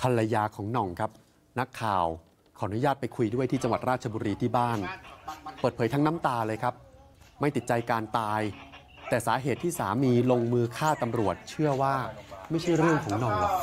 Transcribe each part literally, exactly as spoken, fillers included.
ภรรยาของหน่องครับนักข่าวขออนุญาตไปคุยด้วยที่จังหวัดราชบุรีที่บ้านเปิดเผยทั้งน้ำตาเลยครับไม่ติดใจการตายแต่สาเหตุที่สามีลงมือฆ่าตำรวจเชื่อว่าไม่ใช่เรื่องของหน่องหรอก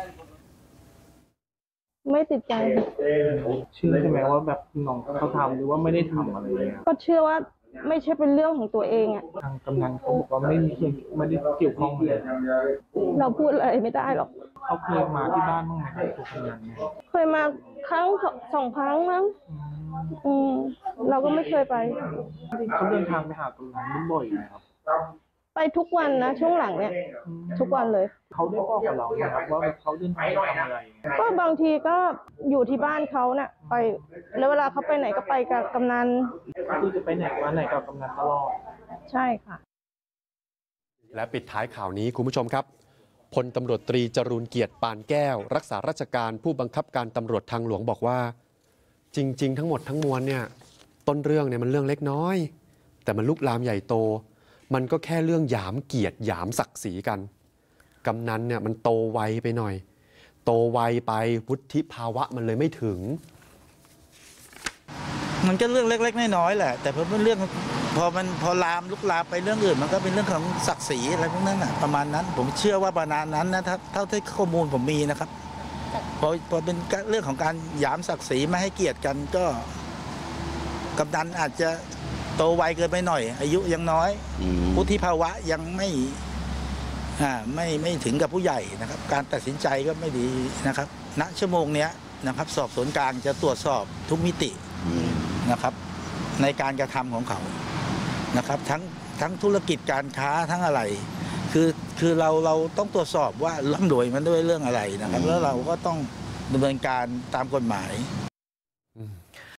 ไม่ติดใจเชื่อใช่ไหมว่าแบบน้องเขาทำหรือว่าไม่ได้ทำอะไรเงี้ยก็เชื่อว่าไม่ใช่เป็นเรื่องของตัวเองอ่ะทางกำนันเขาบอกว่าไม่มีส่วนไม่ได้เกี่ยวข้องเลยเราพูดอะไรไม่ได้หรอกเขาเคยมาที่บ้านบ้างไหมครับตัวกำนันเนี่ยเคยมาครั้งสองครั้งมั้งอืมเราก็ไม่เคยไปเขาเดินทางไปหากำนันบ่อยไหมครับไปทุกวันนะช่วงหลังเนี่ยทุกวันเลยเขาได้บอกกับเราไหมครับว่าเขาเดินทางไปทำอะไรก็บางทีก็อยู่ที่บ้านเขาเนี่ยไปแล้วเวลาเขาไปไหนก็ไปกับกำนันคือจะไปไหนมาไหนกับกำนันตลอดใช่ค่ะและปิดท้ายข่าวนี้คุณผู้ชมครับพลตำรวจตรีจรูญเกียรติปานแก้วรักษาราชการผู้บังคับการตำรวจทางหลวงบอกว่าจริงๆทั้งหมดทั้งมวลเนี่ยต้นเรื่องเนี่ยมันเรื่องเล็กน้อยแต่มันลุกลามใหญ่โตมันก็แค่เรื่องหยามเกียรติหยามศักดิ์ศรีกันกำนันเนี่ยมันโตไวไปหน่อยโตไวไปวุฒิภาวะมันเลยไม่ถึงมันก็เรื่องเล็กๆน้อยๆแหละแต่พอเป็นเรื่องพอมันพอลามลุกลามไปเรื่องอื่นมันก็เป็นเรื่องของศักดิ์ศรีอะไรพวกนั้นอ่ะประมาณนั้นผมเชื่อว่าประมาณนั้นนะถ้าเท่าที่ข้อมูลผมมีนะครับพอพอเป็นเรื่องของการหยามศักดิ์ศรีไม่ให้เกียรติกันก็กำนันอาจจะโตไวเกินไปหน่อยอายุยังน้อยวุฒิภาวะยังไม่อ่าไม่ไม่ถึงกับผู้ใหญ่นะครับการตัดสินใจก็ไม่ดีนะครับณชั่วโมงเนี้ยนะครับสอบสวนกลางจะตรวจสอบทุกมิตินะครับในการกระทำของเขานะครับทั้งทั้งธุรกิจการค้าทั้งอะไรคือคือเราเราต้องตรวจสอบว่าร่ำรวยมันด้วยเรื่องอะไรนะครับแล้วเราก็ต้องดำเนินการตามกฎหมาย